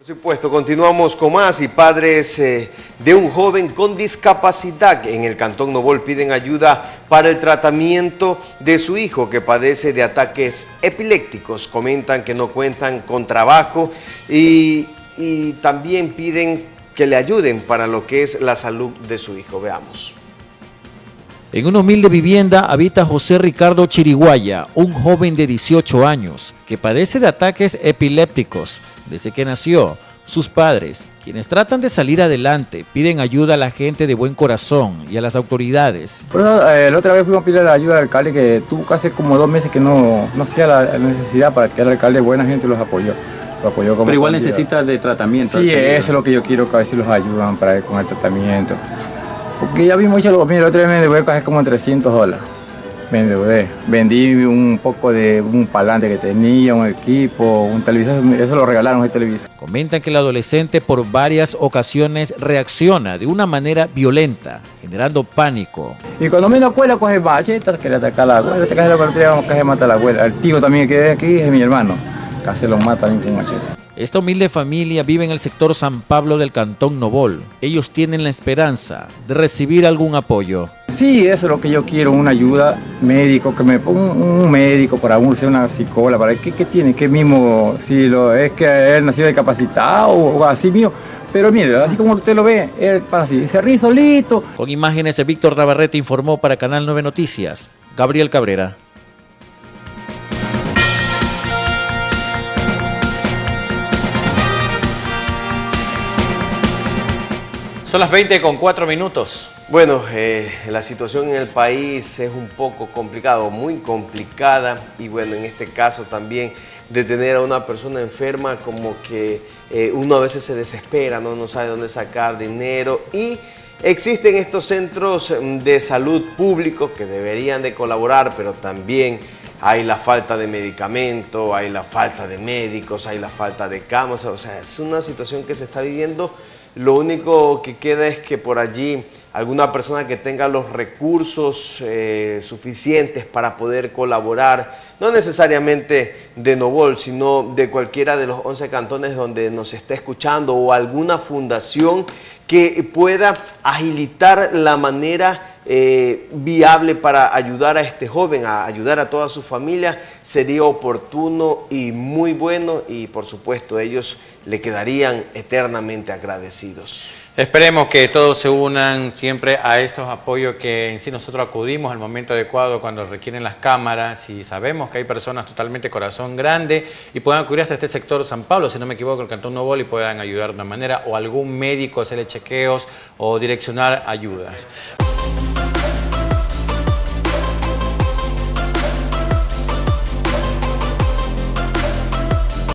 Por supuesto, continuamos con más y padres de un joven con discapacidad en el Cantón Nobol piden ayuda para el tratamiento de su hijo que padece de ataques epilépticos. Comentan que no cuentan con trabajo y también piden que le ayuden para lo que es la salud de su hijo. Veamos. En una humilde vivienda habita José Ricardo Chiriguaya, un joven de 18 años que padece de ataques epilépticos. Desde que nació, sus padres, quienes tratan de salir adelante, piden ayuda a la gente de buen corazón y a las autoridades. Bueno, la otra vez fuimos a pedir la ayuda al alcalde que tuvo casi como 2 meses que no hacía la necesidad para que el alcalde, buena gente, los apoyó. Como pero igual necesita de tratamiento. Sí, eso es lo que yo quiero, que a ver si los ayudan para con el tratamiento. Porque ya vimos mucho, mira, la otra vez me endeudé casi como $300. Me endeudé. Vendí un poco de un parlante que tenía, un equipo, un televisor, eso lo regalaron el televisor. Comentan que el adolescente por varias ocasiones reacciona de una manera violenta, generando pánico. Y cuando menos acuerda coge machetas, quiere atacar a la abuela, casi mata a la abuela. El tío también que ve aquí es mi hermano, casi lo mata también con macheta. Esta humilde familia vive en el sector San Pablo del Cantón Nobol. Ellos tienen la esperanza de recibir algún apoyo. Sí, eso es lo que yo quiero, una ayuda médico, que me ponga un médico para ser una psicóloga, para qué tiene, qué mismo, si es que él nació discapacitado o así mío. Pero mire, así como usted lo ve, él para así, se ríe solito. Con imágenes de Víctor Navarrete informó para Canal 9 Noticias, Gabriel Cabrera. Son las 20:04. Bueno, la situación en el país es un poco complicada, muy complicada, y bueno, en este caso también de tener a una persona enferma como que uno a veces se desespera, no sabe dónde sacar dinero, y existen estos centros de salud públicos que deberían de colaborar, pero también hay la falta de medicamentos, hay la falta de médicos, hay la falta de camas, o sea, es una situación que se está viviendo. Lo único que queda es que por allí alguna persona que tenga los recursos suficientes para poder colaborar, no necesariamente de Nobol, sino de cualquiera de los 11 cantones donde nos esté escuchando, o alguna fundación que pueda agilitar la manera viable para ayudar a este joven, a ayudar a toda su familia, sería oportuno y muy bueno, y por supuesto ellos le quedarían eternamente agradecidos. Esperemos que todos se unan siempre a estos apoyos que en sí nosotros acudimos al momento adecuado cuando requieren las cámaras, y sabemos que hay personas totalmente corazón grande y puedan acudir hasta este sector San Pablo, si no me equivoco, el Cantón Nobol, y puedan ayudar de una manera, o algún médico hacerle chequeos o direccionar ayudas.